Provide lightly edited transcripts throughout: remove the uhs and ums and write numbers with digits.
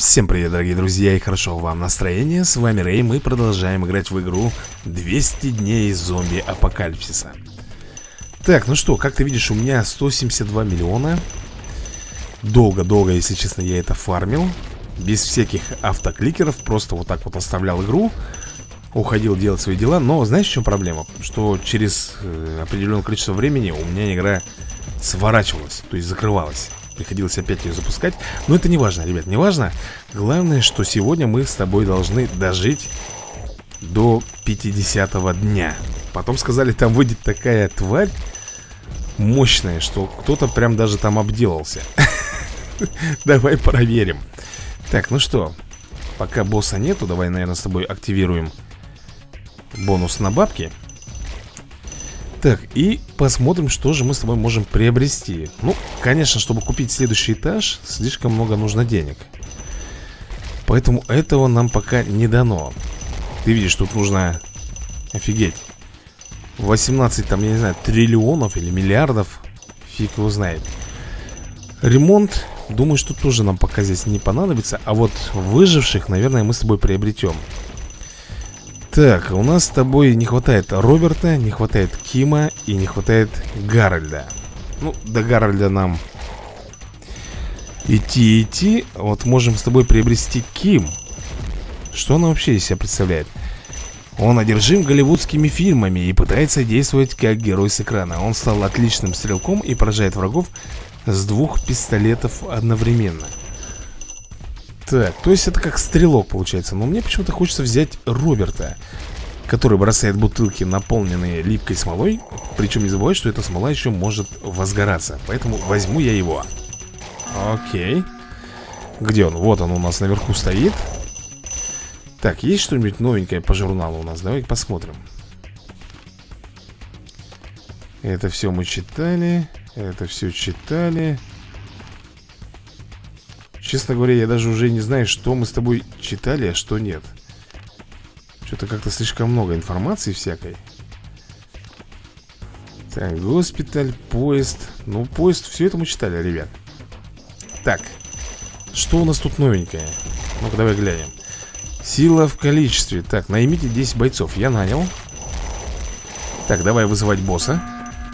Всем привет, дорогие друзья, и хорошо вам настроение. С вами Рэй, мы продолжаем играть в игру 200 дней зомби-апокалипсиса. Так, ну что, как ты видишь, у меня 172 миллиона. Долго-долго, если честно, я это фармил. Без всяких автокликеров, просто вот так вот оставлял игру. Уходил делать свои дела, но знаешь, в чем проблема? Что через определенное количество времени у меня игра сворачивалась, то есть закрывалась. Приходилось опять ее запускать. Но это не важно, ребят, не важно. Главное, что сегодня мы с тобой должны дожить до 50-го дня. Потом сказали, там выйдет такая тварь мощная, что кто-то прям даже там обделался. Давай проверим. Так, ну что, пока босса нету, давай, наверное, с тобой активируем бонус на бабки. Так, и посмотрим, что же мы с тобой можем приобрести. Ну, конечно, чтобы купить следующий этаж, слишком много нужно денег. Поэтому этого нам пока не дано. Ты видишь, тут нужно, офигеть, 18 там, я не знаю, триллионов или миллиардов. Фиг его знает. Ремонт, думаю, что тоже нам пока здесь не понадобится. А вот выживших, наверное, мы с тобой приобретем. Так, у нас с тобой не хватает Роберта, не хватает Кима и не хватает Гарольда. Ну, до Гарольда нам идти. Вот можем с тобой приобрести Ким. Что он вообще из себя представляет? Он одержим голливудскими фильмами и пытается действовать как герой с экрана. Он стал отличным стрелком и поражает врагов с 2 пистолетов одновременно. Так, то есть это как стрелок получается. Но мне почему-то хочется взять Роберта, который бросает бутылки, наполненные липкой смолой. Причем не забывай, что эта смола еще может возгораться. Поэтому возьму я его. Окей. Где он? Вот он у нас наверху стоит. Так, есть что-нибудь новенькое по журналу у нас? Давай посмотрим. Это все мы читали. Это все читали. Честно говоря, я даже уже не знаю, что мы с тобой читали, а что нет. Что-то как-то слишком много информации всякой. Так, госпиталь, поезд. Ну, поезд, все это мы читали, ребят. Так, что у нас тут новенькое? Ну-ка, давай глянем. Сила в количестве. Так, наймите 10 бойцов. Я нанял. Так, давай вызывать босса.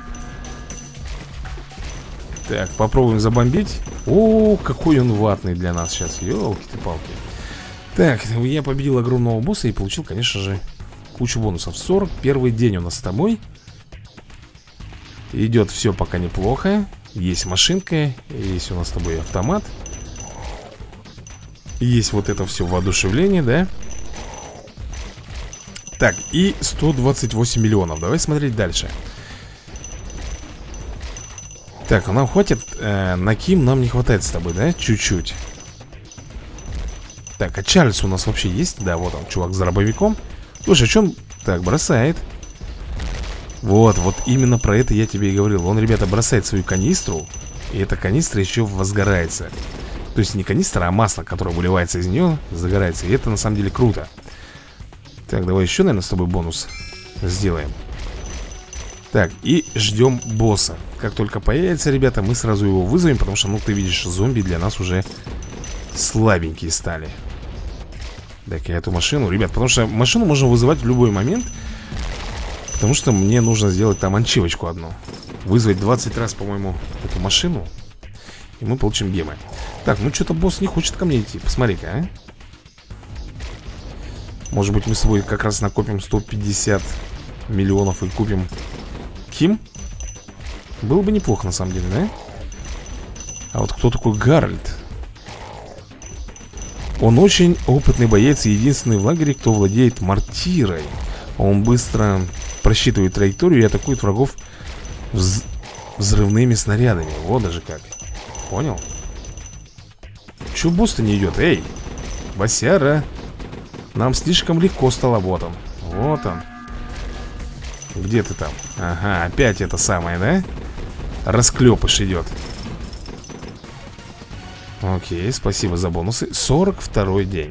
Так, попробуем забомбить. О, какой он ватный для нас сейчас. Ёлки-ты-палки. Так, я победил огромного босса и получил, конечно же, кучу бонусов. 41 день у нас с тобой. Идет все пока неплохо. Есть машинка, есть у нас с тобой автомат. Есть вот это все воодушевление, да? Так, и 128 миллионов. Давай смотреть дальше. Так, нам хватит, на Ким нам не хватает с тобой, да? Чуть-чуть. Так, а Чарльз у нас вообще есть? Да, вот он, чувак с дробовиком. Слушай, а что он так бросает? Вот именно про это я тебе и говорил. Он, ребята, бросает свою канистру, и эта канистра еще возгорается. То есть не канистра, а масло, которое выливается из нее, загорается. И это на самом деле круто. Так, давай еще, наверное, с тобой бонус сделаем. Так, и ждем босса. Как только появится, ребята, мы сразу его вызовем. Потому что, ну, ты видишь, зомби для нас уже слабенькие стали. Так, я эту машину, ребят, потому что машину можно вызывать в любой момент. Потому что мне нужно сделать там анчивочку одну. Вызвать 20 раз, по-моему, эту машину. И мы получим гемы. Так, ну что-то босс не хочет ко мне идти. Посмотри-ка, а. Может быть, мы с тобой как раз накопим 150 миллионов и купим Ким? Было бы неплохо, на самом деле, да? А вот кто такой Гарольд? Он очень опытный боец и единственный в лагере, кто владеет мортирой. Он быстро просчитывает траекторию и атакует врагов взрывными снарядами. Вот даже как. Понял? Чё босс-то не идет? Эй, Васяра. Нам слишком легко стало. Вот он. Вот он. Где ты там? Ага, опять это самое, да? Расклепыш идет. Окей, спасибо за бонусы. 42-й день.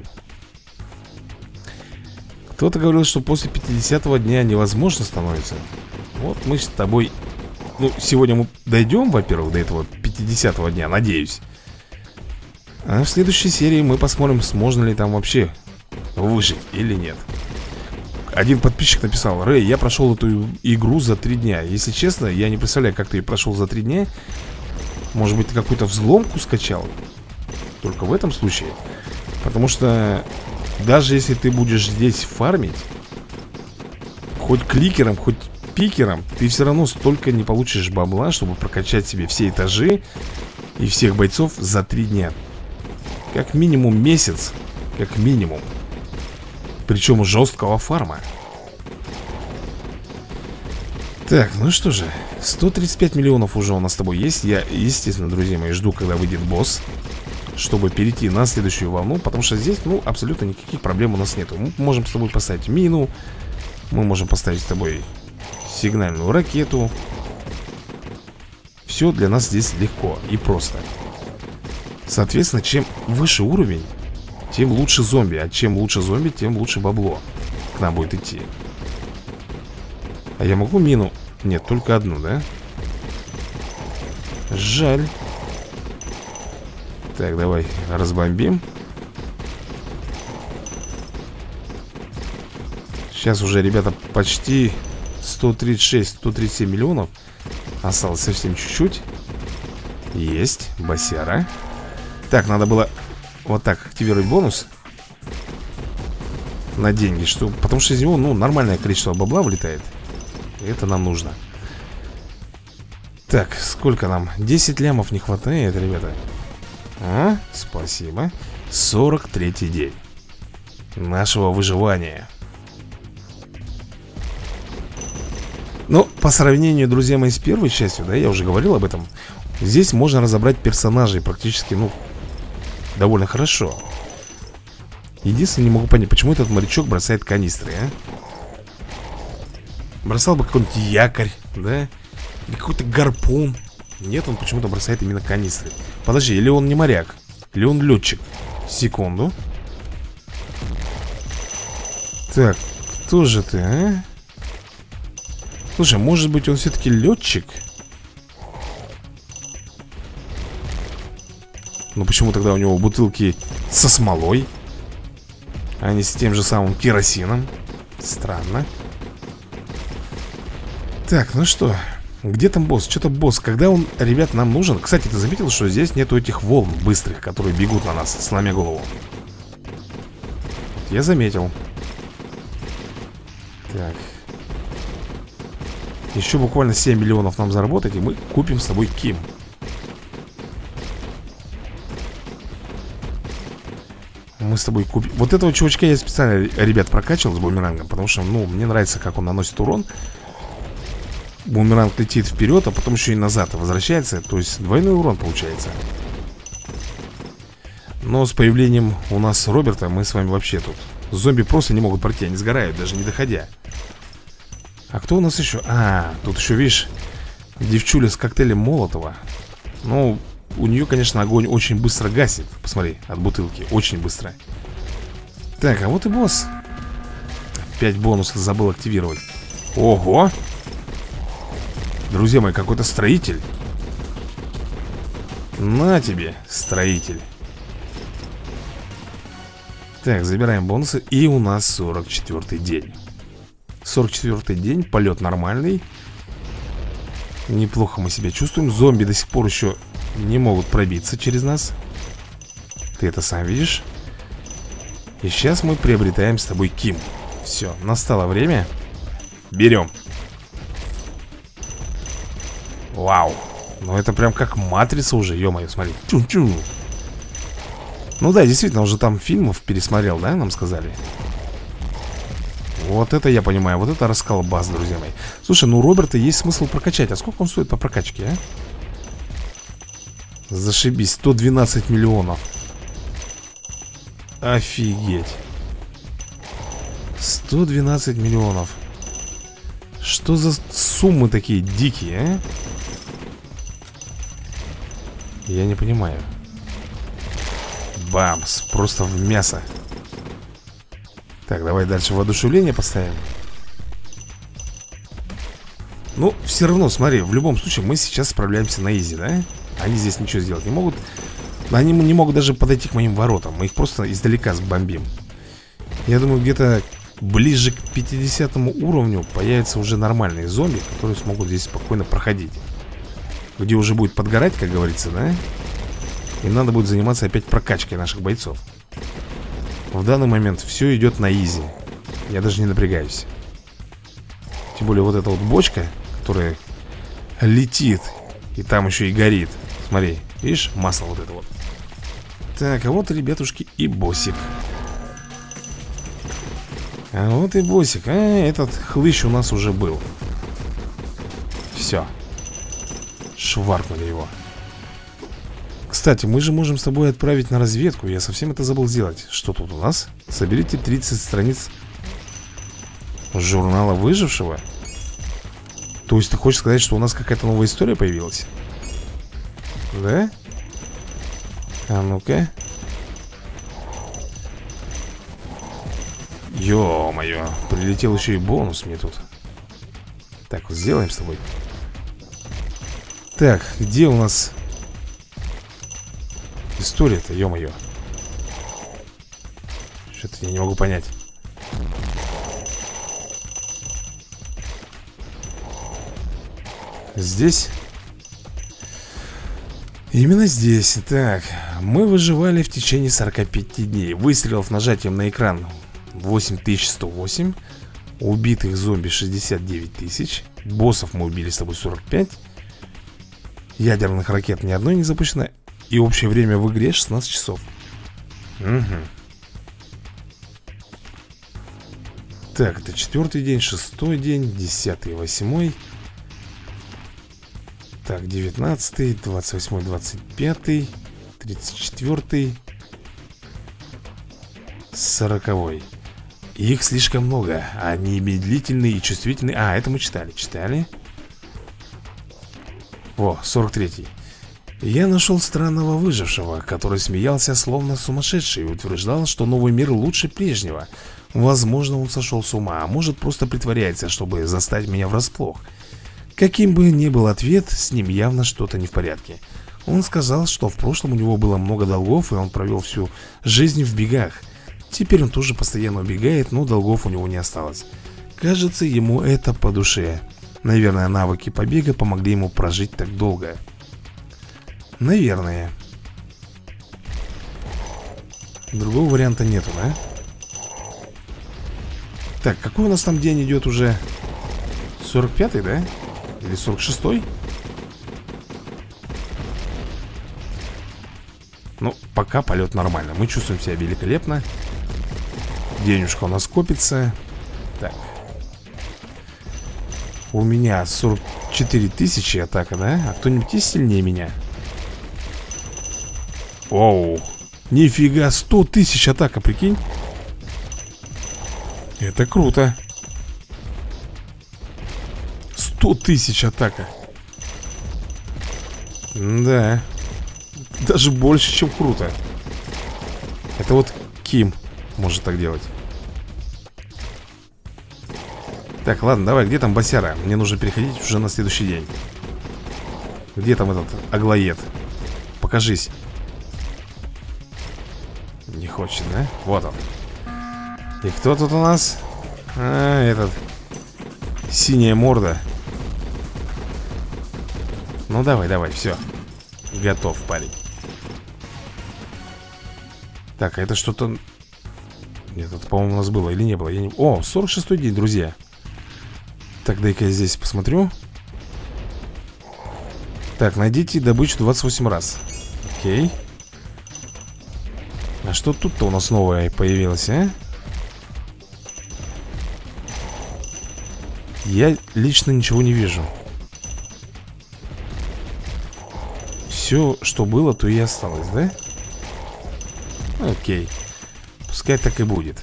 Кто-то говорил, что после 50-го дня невозможно становится. Вот мы с тобой... Ну, сегодня мы дойдем, во-первых, до этого 50-го дня, надеюсь. А в следующей серии мы посмотрим, сможно ли там вообще выжить или нет. Один подписчик написал: Рэй, я прошел эту игру за 3 дня. Если честно, я не представляю, как ты ее прошел за 3 дня. Может быть, ты какую-то взломку скачал? Только в этом случае. Потому что даже если ты будешь здесь фармить, хоть кликером, хоть пикером, ты все равно столько не получишь бабла, чтобы прокачать себе все этажи и всех бойцов за 3 дня. Как минимум месяц. Как минимум. Причем жесткого фарма. Так, ну что же, 135 миллионов уже у нас с тобой есть. Я, естественно, друзья мои, жду, когда выйдет босс, чтобы перейти на следующую волну. Потому что здесь, ну, абсолютно никаких проблем у нас нету. Мы можем с тобой поставить мину. Мы можем поставить с тобой сигнальную ракету. Все для нас здесь легко и просто. Соответственно, чем выше уровень, тем лучше зомби. А чем лучше зомби, тем лучше бабло к нам будет идти. А я могу мину? Нет, только одну, да? Жаль. Так, давай разбомбим. Сейчас уже, ребята, почти 136-137 миллионов. Осталось совсем чуть-чуть. Есть, босяра. Так, надо было вот так активировать бонус на деньги, что, потому что из него, ну, нормальное количество бабла вылетает. Это нам нужно. Так, сколько нам? 10 лямов не хватает, ребята. А, спасибо. 43-й день нашего выживания. Ну, по сравнению, друзья мои, с первой частью, да, я уже говорил об этом. Здесь можно разобрать персонажей практически, ну, довольно хорошо. Единственное, не могу понять, почему этот морячок бросает канистры, а? Бросал бы какой-нибудь якорь, да? Или какой-то гарпун. Нет, он почему-то бросает именно канистры. Подожди, или он не моряк, или он летчик. Секунду. Так, кто же ты, а? Слушай, может быть, он все-таки летчик? Ну почему тогда у него бутылки со смолой, а не с тем же самым керосином? Странно. Так, ну что, где там босс? Что-то босс, когда он, ребят, нам нужен? Кстати, ты заметил, что здесь нету этих волн быстрых, которые бегут на нас, сломя голову? Я заметил. Так. Еще буквально 7 миллионов нам заработать, и мы купим с тобой Ким. Мы с тобой купим. Вот этого чувачка я специально, ребят, прокачивал с бумерангом, потому что, ну, мне нравится, как он наносит урон. Бумеранг летит вперед, а потом еще и назад возвращается. То есть двойной урон получается. Но с появлением у нас Роберта мы с вами вообще тут. Зомби просто не могут пройти, они сгорают, даже не доходя. А кто у нас еще? А, тут еще, видишь, девчуля с коктейлем Молотова. Ну, у нее, конечно, огонь очень быстро гасит. Посмотри, от бутылки, очень быстро. Так, а вот и босс. Опять бонус забыл активировать. Ого! Друзья мои, какой-то строитель. На тебе, строитель. Так, забираем бонусы. И у нас 44-й день. 44-й день, полет нормальный. Неплохо мы себя чувствуем. Зомби до сих пор еще не могут пробиться через нас. Ты это сам видишь. И сейчас мы приобретаем с тобой Ким. Все, настало время. Берем. Вау. Ну это прям как матрица уже, ё-моё, смотри. Чу-чу. Ну да, действительно, уже там фильмов пересмотрел, да, нам сказали. Вот это я понимаю, вот это расколбас, друзья мои. Слушай, ну Роберта есть смысл прокачать. А сколько он стоит по прокачке, а? Зашибись, 112 миллионов. Офигеть. 112 миллионов. Что за суммы такие дикие, а? Я не понимаю. Бамс, просто в мясо. Так, давай дальше воодушевление поставим. Ну, все равно, смотри, в любом случае мы сейчас справляемся на изи, да? Они здесь ничего сделать не могут. Они не могут даже подойти к моим воротам. Мы их просто издалека сбомбим. Я думаю, где-то ближе к 50 уровню появятся уже нормальные зомби, которые смогут здесь спокойно проходить. Где уже будет подгорать, как говорится, да? И надо будет заниматься опять прокачкой наших бойцов. В данный момент все идет на изи. Я даже не напрягаюсь. Тем более вот эта вот бочка, которая летит, и там еще и горит. Смотри, видишь, масло вот это вот. Так, а вот, ребятушки, и боссик. А вот и боссик. А, этот хлыщ у нас уже был. Все. Шваркнули его. Кстати, мы же можем с тобой отправить на разведку. Я совсем это забыл сделать. Что тут у нас? Соберите 30 страниц журнала выжившего. То есть ты хочешь сказать, что у нас какая-то новая история появилась? Да? А ну-ка. Ё-моё, прилетел еще и бонус мне тут. Так, вот сделаем с тобой. Так, где у нас история-то, ё-моё? Что-то я не могу понять. Здесь? Именно здесь. Так, мы выживали в течение 45 дней. Выстрелов нажатием на экран 8108. Убитых зомби 69 тысяч. Боссов мы убили с тобой 45. Ядерных ракет ни одной не запущено. И общее время в игре 16 часов. Угу. Так, это 4-й день, 6-й день, 10-й, 8-й. Так, 19-й, 28-й, 25-й, 34-й, 40-й. Их слишком много. Они медлительные и чувствительные. А, это мы читали. О, 43-й. Я нашел странного выжившего, который смеялся словно сумасшедший и утверждал, что новый мир лучше прежнего. Возможно, он сошел с ума, а может, просто притворяется, чтобы застать меня врасплох. Каким бы ни был ответ, с ним явно что-то не в порядке. Он сказал, что в прошлом у него было много долгов, и он провел всю жизнь в бегах. Теперь он тоже постоянно убегает, но долгов у него не осталось. Кажется, ему это по душе. Наверное, навыки побега помогли ему прожить так долго. Наверное. Другого варианта нету, да? Так, какой у нас там день идет уже? 45-й, да? Или 46-й? Ну, пока полет нормально. Мы чувствуем себя великолепно. Денежка у нас копится. Так. У меня 44 тысячи атака, да? А кто-нибудь есть сильнее меня? Оу. Нифига, 100 тысяч атака, прикинь. Это круто. 100 тысяч атака. Да. Даже больше, чем круто. Это вот Ким может так делать. Так, ладно, давай, где там босяра? Мне нужно переходить уже на следующий день. Где там этот Аглоед? Покажись. Не хочет, да? Вот он. И кто тут у нас? А, этот синяя морда. Ну давай, давай, все. Готов, парень. Так, а это что-то... Нет, это, по-моему, у нас было или не было, я не... О, 46-й день, друзья. Так, дай-ка я здесь посмотрю. Так, найдите добычу 28 раз. Окей. А что тут-то у нас новое появилось, а? Я лично ничего не вижу. Все, что было, то и осталось, да? Окей. Пускай так и будет.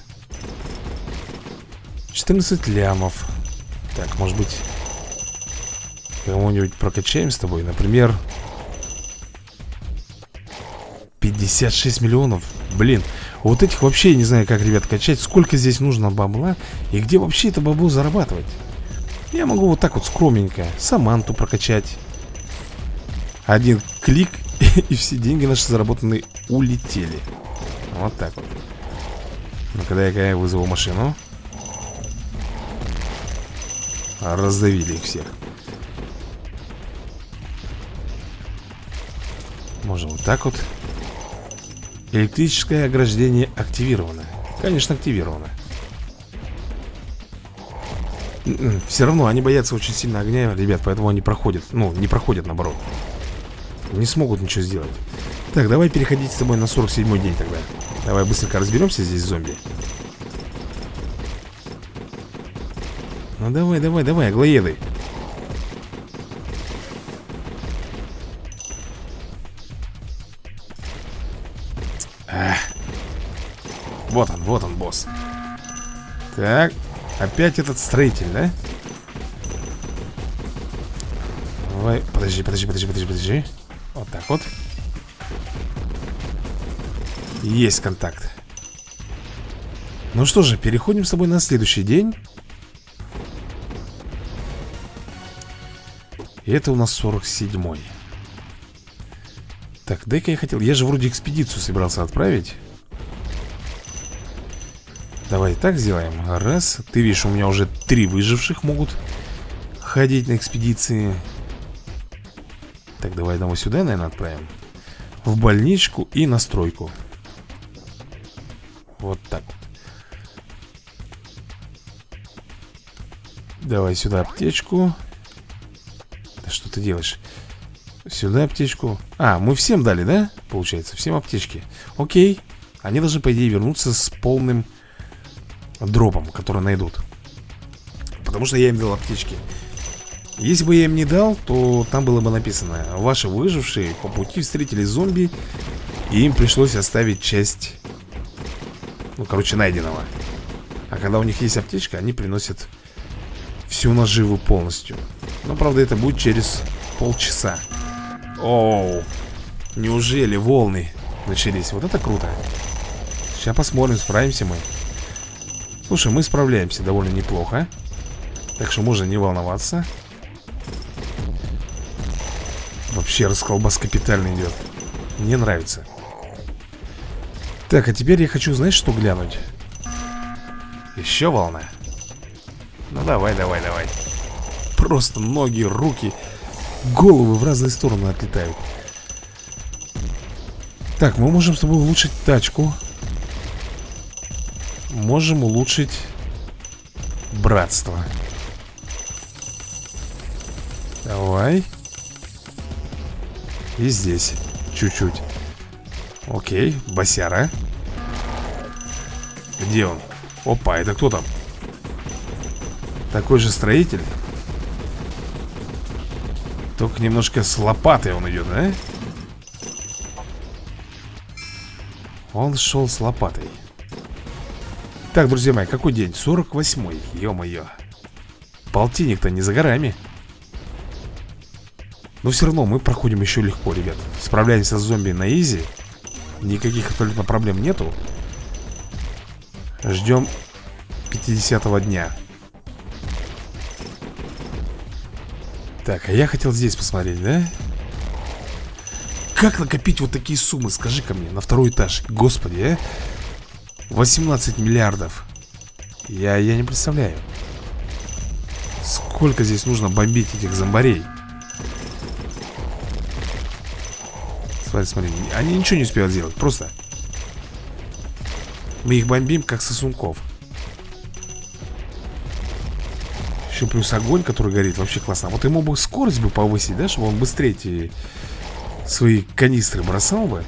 14 лямов. Так, может быть, кого-нибудь прокачаем с тобой? Например, 56 миллионов. Блин, вот этих вообще я не знаю, как, ребят, качать. Сколько здесь нужно бабла и где вообще это бабло зарабатывать. Я могу вот так вот скромненько Саманту прокачать. Один клик И все деньги наши заработанные улетели. Вот так вот. Ну, когда я вызову машину. Раздавили их всех. Можно вот так вот. Электрическое ограждение активировано. Конечно, активировано. Все равно они боятся очень сильно огня, ребят. Поэтому они проходят. Ну, не проходят наоборот. Не смогут ничего сделать. Так, давай переходить с тобой на 47-й день тогда. Давай быстренько разберемся здесь с зомби. Ну давай, давай, давай, аглоеды. Вот он, босс. Так, опять этот строитель, да? Давай, подожди. Вот так вот. Есть контакт. Ну что же, переходим с тобой на следующий день. И это у нас 47-й. Так, дай-ка я хотел... Я же вроде экспедицию собирался отправить. Давай так сделаем. Раз. Ты видишь, у меня уже 3 выживших могут ходить на экспедиции. Так, давай одного сюда, наверное, отправим. В больничку и на стройку. Вот так вот. Давай сюда аптечку. Да что ты делаешь? Сюда аптечку. А, мы всем дали, да? Получается, всем аптечки. Окей. Они должны, по идее, вернуться с полным дропом, который найдут. Потому что я им дал аптечки. Если бы я им не дал, то там было бы написано: ваши выжившие по пути встретили зомби, и им пришлось оставить часть, ну, короче, найденного. А когда у них есть аптечка, они приносят всю наживу полностью. Но, правда, это будет через полчаса. Оу, неужели волны начались? Вот это круто. Сейчас посмотрим, справимся мы. Слушай, мы справляемся довольно неплохо. Так что можно не волноваться. Вообще расколбас капитально идет. Мне нравится. Так, а теперь я хочу, знаешь, что глянуть? Еще волна. Ну давай, давай, давай. Просто ноги, руки, головы в разные стороны отлетают. Так, мы можем с тобой улучшить тачку. Можем улучшить братство. Давай. И здесь чуть-чуть. Окей, босяра. Где он? Опа, это кто там? Такой же строитель. Только немножко с лопатой он идет, да? Он шел с лопатой. Так, друзья мои, какой день? 48-й, ё-моё. Полтинник-то не за горами. Но все равно мы проходим еще легко, ребят. Справляемся с зомби на изи. Никаких абсолютно проблем нету. Ждем 50-го дня. Так, а я хотел здесь посмотреть, да? Как накопить вот такие суммы, скажи-ка мне, на второй этаж? Господи, а? 18 миллиардов. Я не представляю. Сколько здесь нужно бомбить этих зомбарей? Смотри, смотри, они ничего не успевают сделать, просто мы их бомбим, как сосунков. Еще плюс огонь, который горит, вообще классно. Вот ему бы скорость бы повысить, да, чтобы он быстрее эти свои канистры бросал бы.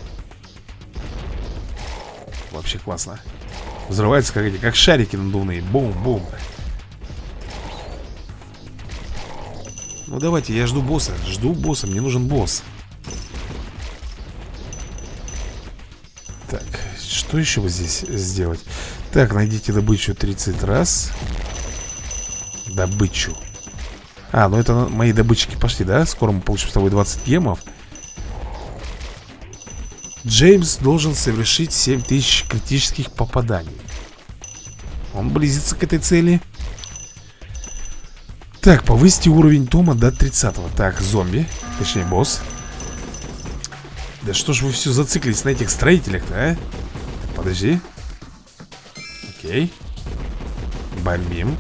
Вообще классно. Взрываются как эти, как шарики надувные. Бум-бум. Ну давайте, я жду босса. Жду босса, мне нужен босс. Так, что еще бы здесь сделать? Так, найдите добычу 30 раз. Добычу. А, ну это мои добытчики пошли, да? Скоро мы получим с тобой 20 гемов. Джеймс должен совершить 7000 критических попаданий. Он близится к этой цели. Так, повысьте уровень Тома до 30-го. Так, зомби, точнее босс. Да что ж вы все зациклились на этих строителях-то, а? Подожди. Окей. Бомбим.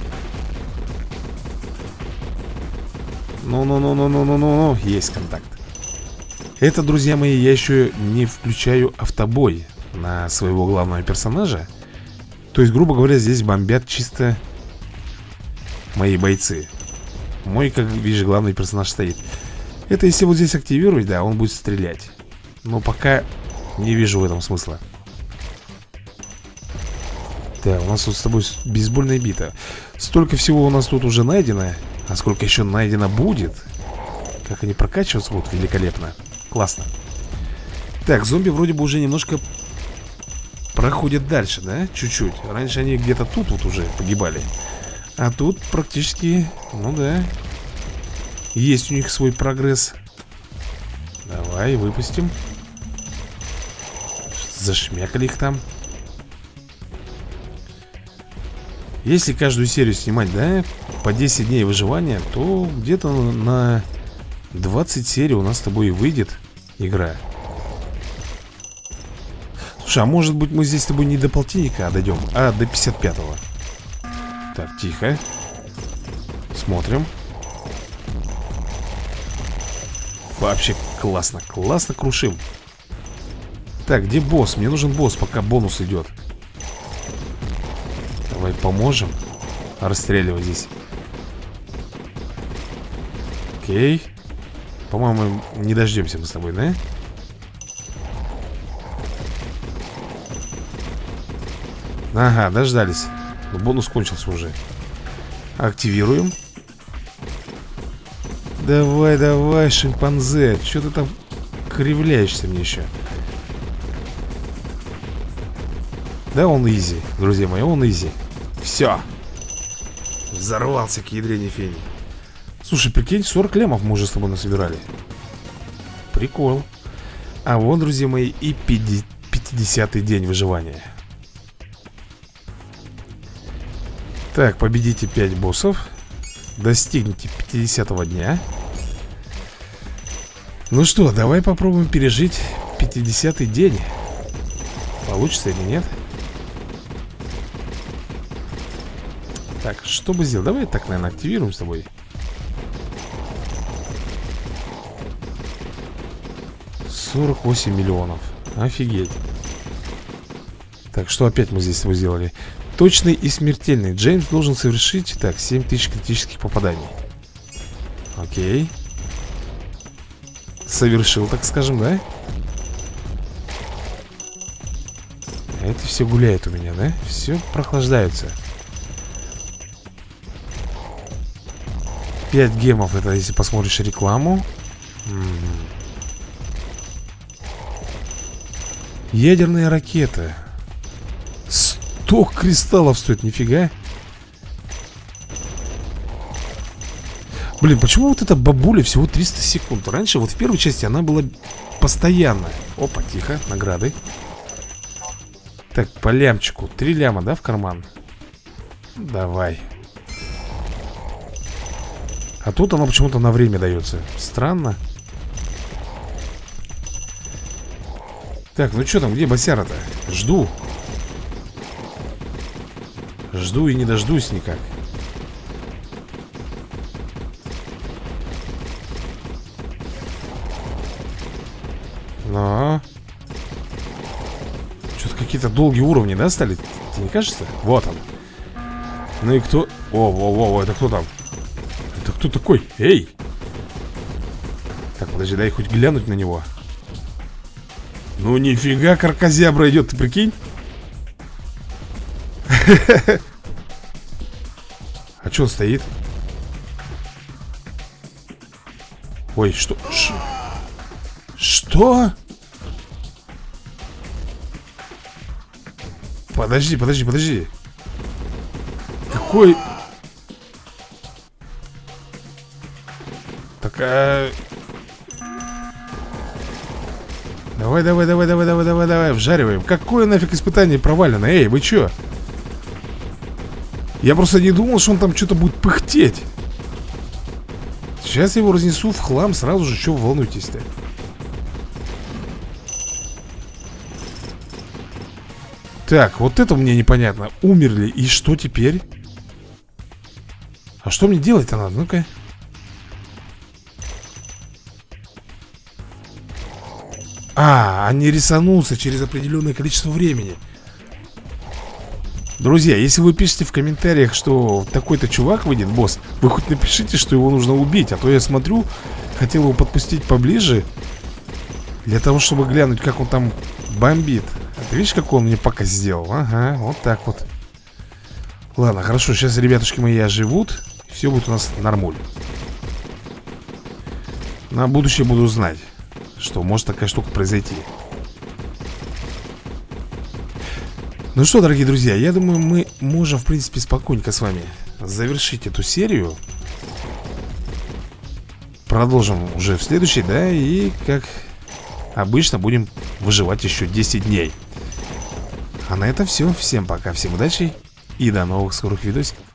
Ну. Есть контакт. Это, друзья мои, я еще не включаю автобой на своего главного персонажа. То есть, грубо говоря, здесь бомбят чисто мои бойцы. Мой, как видишь, главный персонаж стоит. Это если вот здесь активировать, да, он будет стрелять. Но пока не вижу в этом смысла. Да, у нас тут с тобой бейсбольная бита. Столько всего у нас тут уже найдено. А сколько еще найдено будет. Как они прокачиваться будут, великолепно. Классно. Так, зомби вроде бы уже немножко проходят дальше, да? Чуть-чуть. Раньше они где-то тут вот уже погибали. А тут практически, ну да, есть у них свой прогресс. Давай, выпустим. Зашмякали их там. Если каждую серию снимать, да, по 10 дней выживания, то где-то на 20 серий у нас с тобой и выйдет игра. Слушай, а может быть мы здесь с тобой не до полтинника дойдем, а до 55-го. Так, тихо. Смотрим. Вообще классно, классно крушим. Так, где босс? Мне нужен босс, пока бонус идет. Давай поможем расстреливать здесь. Окей. По-моему, не дождемся мы с тобой, да? Ага, дождались. Но бонус кончился уже. Активируем. Давай, давай, шимпанзе. Что ты там кривляешься мне еще? Да, он изи, друзья мои, он изи. Все. Взорвался к ядрене фени. Слушай, прикинь, 40 лямов мы уже с тобой насобирали. Прикол. А вот, друзья мои, и 50-й день выживания. Так, победите 5 боссов. Достигните 50-го дня. Ну что, давай попробуем пережить 50-й день. Получится или нет? Так, что бы сделать? Давай так, наверное, активируем с тобой. 48 миллионов. Офигеть. Так, что опять мы здесь с тобой сделали? Точный и смертельный. Джеймс должен совершить, так, 7000 критических попаданий. Окей. Совершил, так скажем, да? Это все гуляет у меня, да? Все прохлаждается. 5 гемов, это если посмотришь рекламу. Ядерная ракета. 100 кристаллов стоит, нифига. Блин, почему вот эта бабуля всего 300 секунд? Раньше вот в первой части она была постоянно. Опа, тихо, награды. Так, по лямчику. 3 ляма, да, в карман? Давай. А тут оно почему-то на время дается. Странно. Так, ну что там, где босяра-то? Жду. Жду и не дождусь никак. Но что-то какие-то долгие уровни, да, стали? Тебе не кажется? Вот он. Ну и кто? О, это кто там? Это кто такой? Эй! Так, подожди, дай хоть глянуть на него. Ну нифига, каркозябра идет, ты прикинь? А что он стоит? Ой, что? Что? Подожди. Какой? Такая... Давай, вжариваем. Какое нафиг испытание провалено? Эй, вы чё? Я просто не думал, что он там что-то будет пыхтеть. Сейчас я его разнесу в хлам сразу же. Чё вы волнуетесь-то? Так, вот это мне непонятно. Умерли, и что теперь? А что мне делать-то надо? Ну-ка. Они рисанутся через определенное количество времени. Друзья, если вы пишете в комментариях, что такой-то чувак выйдет, босс, вы хоть напишите, что его нужно убить. А то я смотрю, хотел его подпустить поближе, для того, чтобы глянуть, как он там бомбит. А ты видишь, как он мне пока сделал? Ага, вот так вот. Ладно, хорошо, сейчас ребятушки мои оживут. Все будет у нас нормуль. На будущее буду знать, что может такая штука произойти. Ну что, дорогие друзья, я думаю, мы можем, в принципе, спокойненько с вами завершить эту серию. Продолжим уже в следующей, да, и как обычно будем выживать еще 10 дней. А на этом все. Всем пока, всем удачи и до новых скорых видосиков.